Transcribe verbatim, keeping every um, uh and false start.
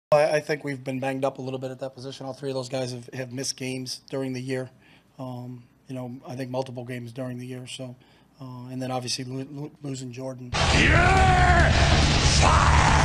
I, I think we've been banged up a little bit at that position. All three of those guys have, have missed games during the year. Um, you know, I think multiple games during the year. So, uh, and then obviously lo- lo- losing Jordan. You're fired!